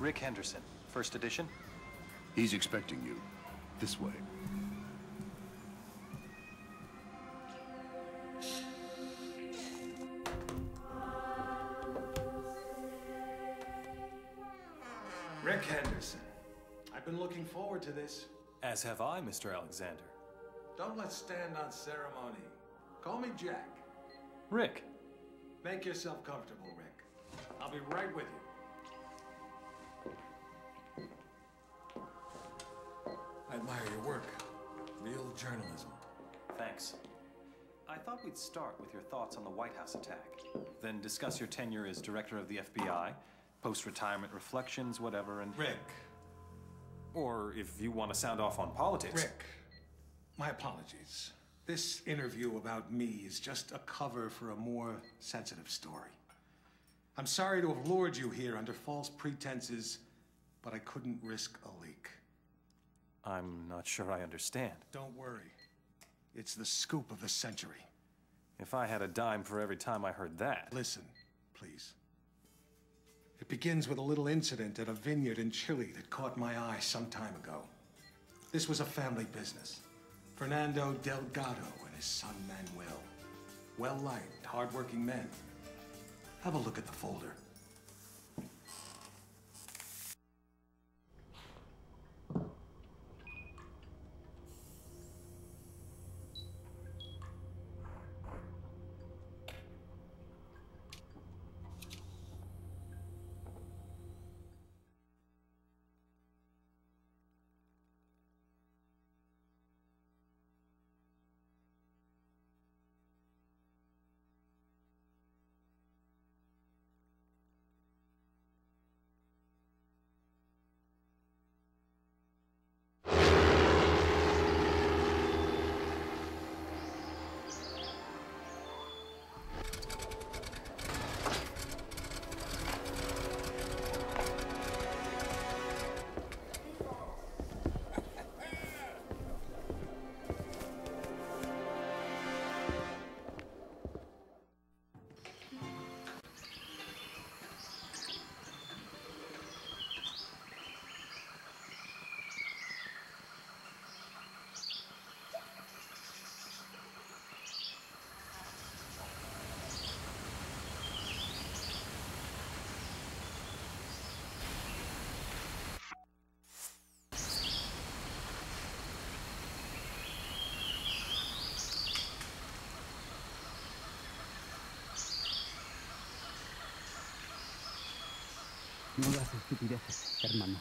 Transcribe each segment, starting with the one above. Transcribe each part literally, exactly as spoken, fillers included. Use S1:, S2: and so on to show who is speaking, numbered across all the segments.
S1: Rick Henderson, first edition.
S2: He's expecting you. This way.
S3: Rick Henderson. I've been looking forward to this.
S1: As have I, Mister Alexander.
S3: Don't let's stand on ceremony. Call me Jack.
S1: Rick.
S3: Make yourself comfortable, Rick. I'll be right with you. I admire your work. Real journalism.
S1: Thanks. I thought we'd start with your thoughts on the White House attack, then discuss your tenure as director of the F B I, post-retirement reflections, whatever, and...
S3: Rick.
S1: Or if you want to sound off on politics...
S3: Rick, my apologies. This interview about me is just a cover for a more sensitive story. I'm sorry to have lured you here under false pretenses, but I couldn't risk a leak.
S1: I'm not sure I understand.
S3: Don't worry. It's the scoop of the century.
S1: If I had a dime for every time I heard that...
S3: Listen, please. It begins with a little incident at a vineyard in Chile that caught my eye some time ago. This was a family business. Fernando Delgado and his son Manuel. Well-liked, hard-working men. Have a look at the folder.
S4: No hagas estupideces, hermano.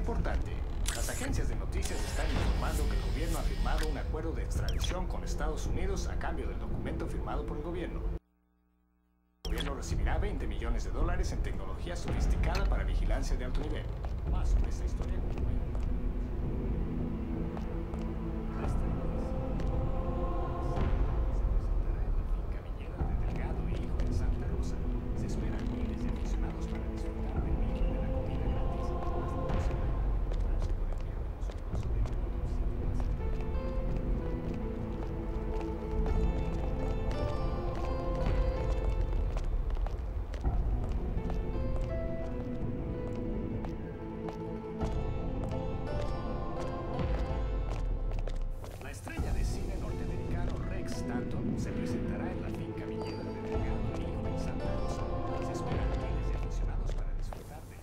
S5: importante. Las agencias de noticias están informando que el gobierno ha firmado un acuerdo de extradición con Estados Unidos a cambio del documento firmado por el gobierno. El gobierno recibirá veinte millones de dólares en tecnología sofisticada para vigilancia de alto nivel. Más sobre esta historia. Se presentará en la finca viñera de Delgado y Hijo en Santa Rosa. Se esperan miles de aficionados para disfrutar de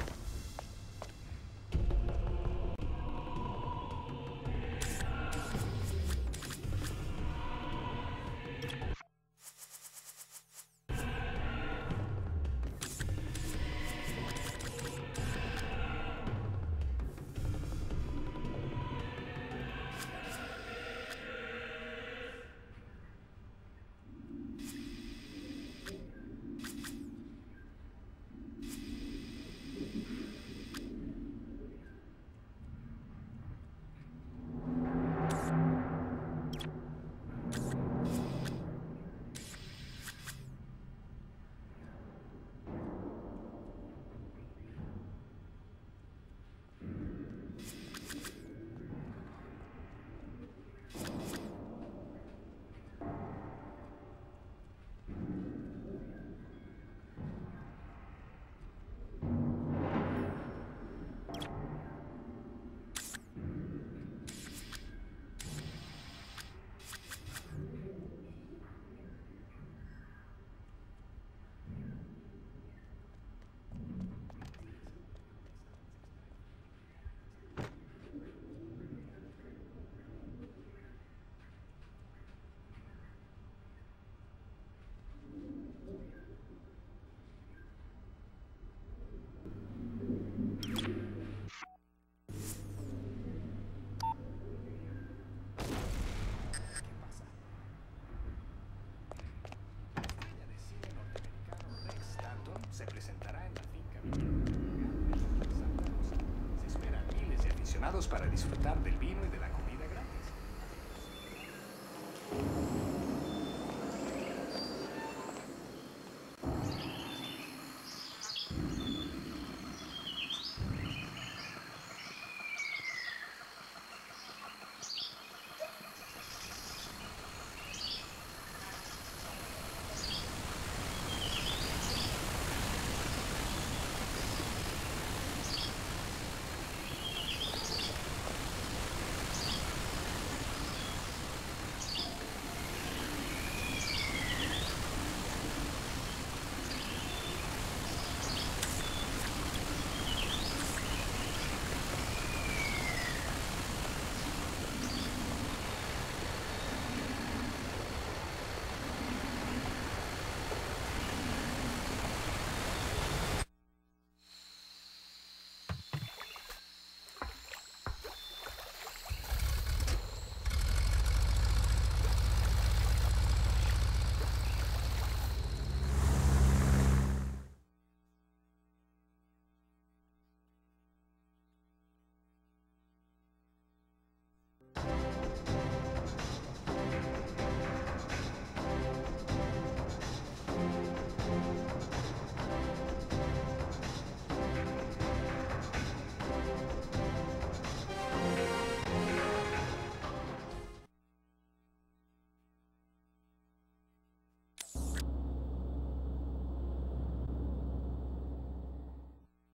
S5: se presentará en la finca viñera de Delgado y Hijo en Santa Rosa. Se esperan miles de aficionados para disfrutar del vino y de la